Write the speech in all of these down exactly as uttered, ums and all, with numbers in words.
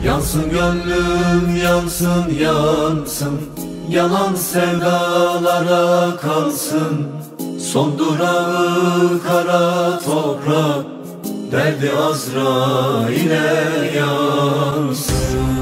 Yansın gönlüm yansın yansın, yalan sevdalara kalsın. Son durağı kara toprak, derdi Azrail'e yansın.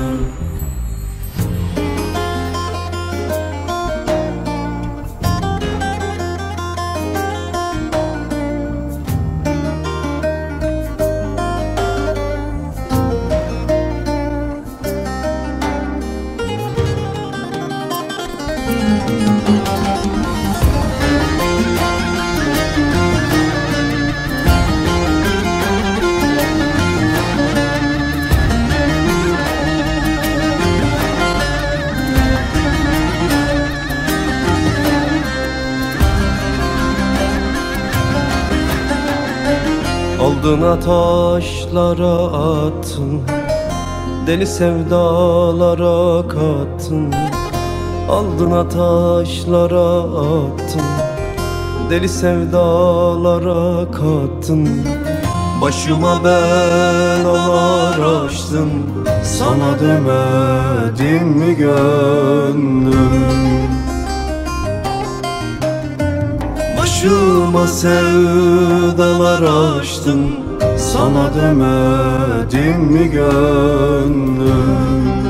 Aldığına taşlara attın, deli sevdalara kattın. Aldığına taşlara attın, deli sevdalara kattın. Başıma belalar açtın, sana demedim mi gönlüm? Başıma sevdalar açtın, sana demedim mi gönlüm?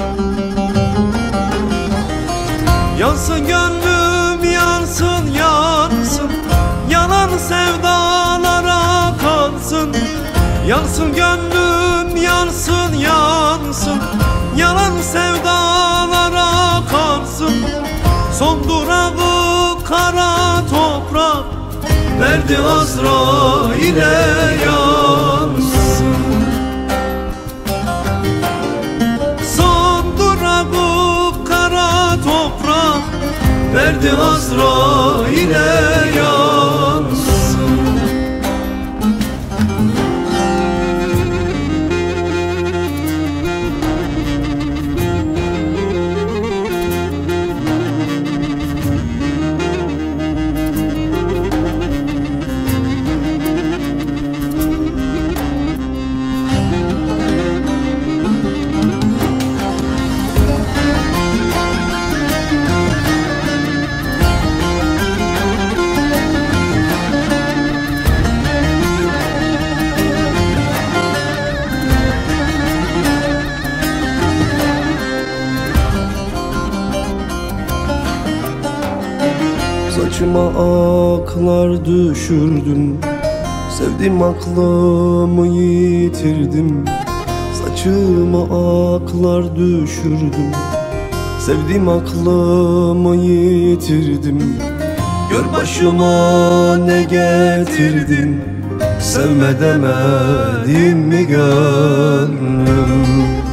Yansın gönlüm yansın yansın, yalan sevdalara kalsın. Yansın gönlüm yansın yansın, yalan sevdalara kalsın. Son durağı kara toprak, derdi Azrail'e yansın. Son durağı kara toprak, derdi Azrail'e yansın. Saçıma aklar düşürdüm, sevdim aklımı yitirdim. Saçıma aklar düşürdüm, sevdim aklımı yitirdim. Gör başıma ne getirdin, sevme demedim mi gönlüm?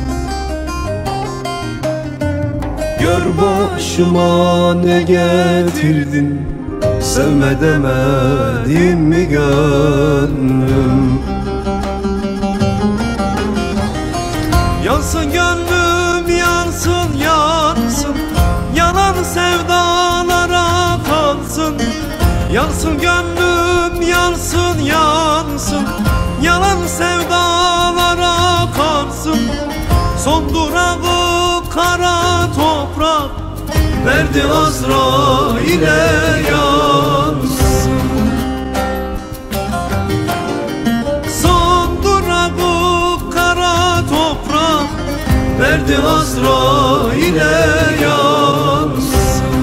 Gör başıma ne getirdin, sevme demedim mi gönlüm? Yansın gönlüm yansın yansın, yalan sevdalara kalsın. Yansın gönlüm yansın yansın, yalan sevdalara kalsın. Son durağı kara toprak, derdi Azrail'e yansın. Son durağı kara toprak, derdi Azrail'e yansın.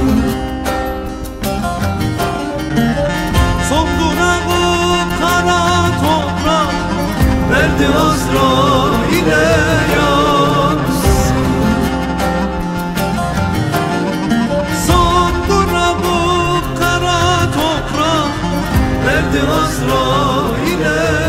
Son durağı kara toprak, derdi Azrail'e yansın. Son durağı kara toprak, derdi Azrail'e